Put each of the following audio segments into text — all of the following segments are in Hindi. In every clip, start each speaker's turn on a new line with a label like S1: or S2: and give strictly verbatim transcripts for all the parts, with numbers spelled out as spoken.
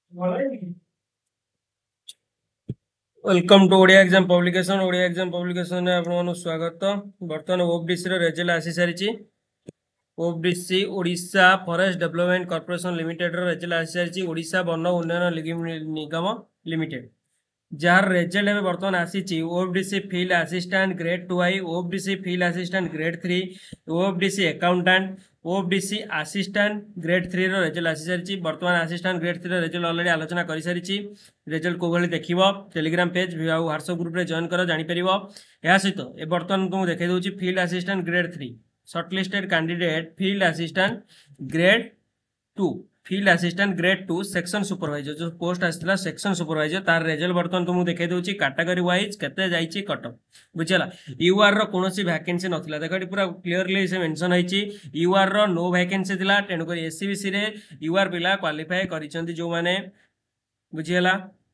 S1: Welcome to Odia exam publication Odia exam publication रे आपन स्वागत। बर्तमान ओबीसी रो रिजल्ट आसी सारिची। OBC Odisha forest development corporation limited रो रिजल्ट आसी सारिची। ओडिशा वन उन्नयन निगम लिमिटेड जार रिजल्ट एबे बर्तमान आसीची। OBC field assistant grade two आई, OBC field assistant grade three, OBC accountant, OBC assistant grade three रो रिजल्ट आसी सारिची। बर्तमान असिस्टेंट ग्रेड थ्री रो रिजल्ट ऑलरेडी आलोचना करि सारिची। रिजल्ट को भली देखिबो टेलीग्राम पेज आ व्हाट्सएप ग्रुप रे जॉइन करो जानि परिबो। या सहित ए बर्तमान तुम देखै दोची field assistant grade three shortlisted candidate field assistant grade two field assistant grade to section supervisor जो पोस्ट आसला सेक्शन सुपरवाइजर तार रिजल्ट बर्तमान तुमको देखै दोची कैटेगरी वाइज केते जाईची कटअप बुझला। यूआर रो कोनोसी वैकेंसी नथिला देखो पूरा क्लियरली से मेंशन हैची। यूआर रो नो वैकेंसी थिला तेनु कर एससीबीसी रे यूआर पिला क्वालिफाई करिसंती जो माने बुझियला।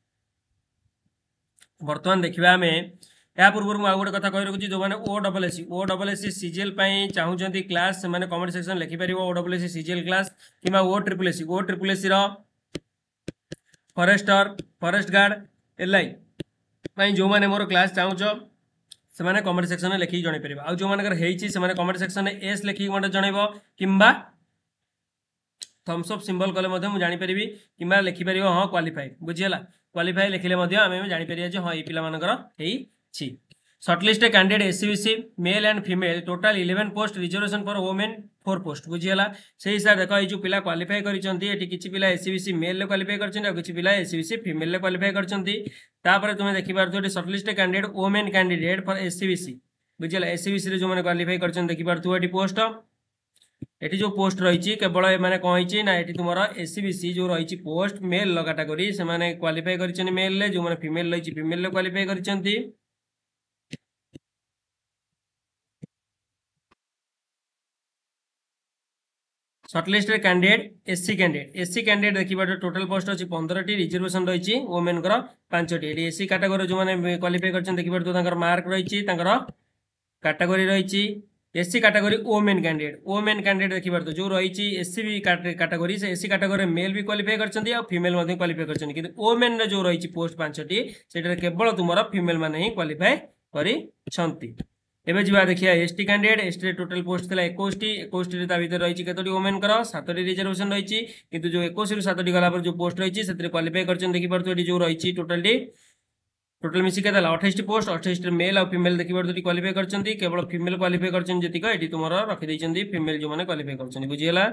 S1: बर्तमान देखिबा हमें या पूर्व मु आ गोटे कथा कहि रखुची जो माने O double S O double S CGL पई चाहुचंती क्लास से माने कमेंट सेक्शन लिखि परिबो O double S CGL class किबा O triple S O triple S रो फॉरेस्टर फॉरेस्ट गार्ड एलआई पई जो माने मोर क्लास चाहुचो से माने कमेंट सेक्शन में लिखि जणै परिबो। आ जो माने कर हेइची से माने कमेंट सेक्शन में एस लिखि मते जणैबो किबा थम्स अप सिंबल कले मते मु जानि परिबी किबा लिखि परिबो हां क्वालिफाइड बुझियला। क्वालिफाई लिखिले मते आमे जानि परिया जे हां ए पिला मानकर हेई छी। Shortlisted candidate SCBC male and female total eleven post reservation for women four post बुझियला। से हिसाब देखो ये जो पिला क्वालिफाई करिसंती एठी किछि पिला एससीबीसी मेल ले क्वालिफाई करछन आ किछि पिला एससीबीसी फीमेल ले क्वालिफाई करछंती। तापर तुमे देखि पारथो एठी shortlisted candidate women candidate for SCBC बुझियला। एससीबीसी रे जो माने क्वालिफाई करछन देखि पारथो एठी पोस्ट एटी जो पोस्ट रही केवल माने कौन ना ये तुम एससीबीसी जो रही पोस्ट मेल कैटेगरी से माने क्वालिफाई कर मेल ले जो माने फीमेल रही फीमेल ले क्वालिफाई कर shortlist candidate SC candidate SC candidate देखिए टोटल पोस्ट अच्छी पंद्रह टी रिजर्वेशन रही वोमेन पांचटी एससी कैटेगरी जो मैंने क्वालिफाई कर देखिए मार्क रही कैटेगरी रही SC category women candidate women candidate देखि पारतो जो रही एससी भी कैटेगरी से एससी कैटेगरी मेल भी क्वालिफाई करछंती आ फीमेल मध्ये क्वालिफाई करछंती किंतु वोमेन रे जो रही पोस्ट पांचटी सेटा केवल तुमरा फीमेल माने ही क्वालिफाई करिसंती। एबे जिबा देखिया ST candidate ST total post थिला इक्कीस टी इक्कीस टी ता भीतर रही केतोटी वोमेन कर सात टी रिजर्वेशन रही किंतु जो इक्कीस रु सात टी गला पर जो पोस्ट रही सेतरे क्वालिफाई करछन देखि पारतो एटी जो रही टोटल टी टोटल मिसी के अट्ठाईस पोस्ट अट्ठाईस मेल और फीमेल देखि पारतो क्वालिफाई करछंती केवल फीमेल क्वालिफाई करछन जतिक एटी तुमरा रखि दैछंती फीमेल जो माने क्वालिफाई करछन बुझियला।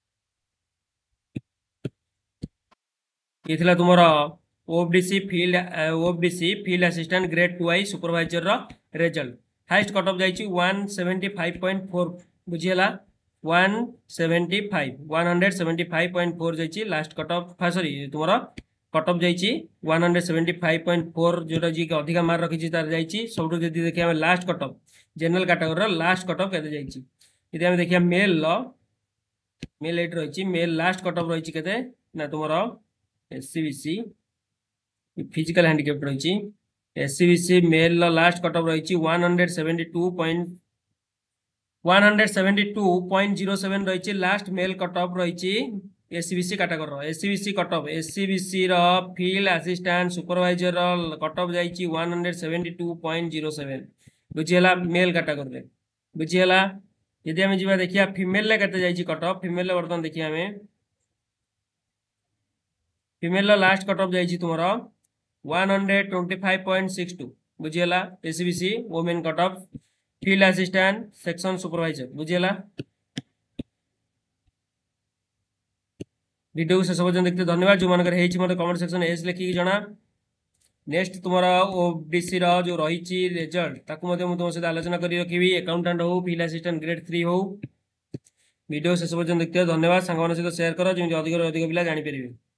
S1: ये थिला तुमरा OBC field OBC field assistant grade two आई सुपरवाइजर रो रिजल्ट हाईएस्ट कट ऑफ जाइछि one seventy five point four बुझियला one seventy five one seventy five point four जाइछि लास्ट कट ऑफ सॉरी तुमरा कट ऑफ जाइछि one seventy five point four जोटा जी के अधिक मार्क रखिछि तार जाइछि सबटु जदि देखिया हम last cut off general category रो लास्ट कट ऑफ केते जाइछि यदि हम देखिया मेल लो मेल एट रहिछि मेल लास्ट कट ऑफ रहिछि केते ना तुमरा एससीबीसी फिजिकल हैंडिकैप्ड रहिछि एससीबीसी मेल लो लास्ट कट ऑफ रहिछि one seventy two point one seventy two point zero seven रहिछि लास्ट मेल कट ऑफ रहिछि एससीबीसी कैटेगरी रो एससीबीसी कट ऑफ एससीबीसी रो फील्ड असिस्टेंट सुपरवाइजर रो कट ऑफ जाइछि one seventy two point zero seven बुझियला मेल कैटेगरी रे बुझियला। यदि हम जिबा देखिया फीमेल ले कते जाइछि कट ऑफ फीमेल ले वर्तमान देखिया हमें फीमेल लो लास्ट कट ऑफ जाइछि तुमरा one twenty five point six two बुझियला SCBC women cut off field assistant section supervisor बुझियला। वीडियो को शेष पर्यंत देखते धन्यवाद जो मानकर हेइछि मते कमेंट सेक्शन एस लिखि जणा। नेक्स्ट तुम्हारा ओबीसी रो जो रही रिजल्ट ताकू मते मु तुम सहित आलोचना करी रखिबी अकाउंटेंट हो फील्ड असिस्टेंट ग्रेड थ्री हो वीडियो शेष पर्यंत देखते धन्यवाद सांग मान सहित शेयर करो जेमि अधिक अधिक पिला जानि परिबे।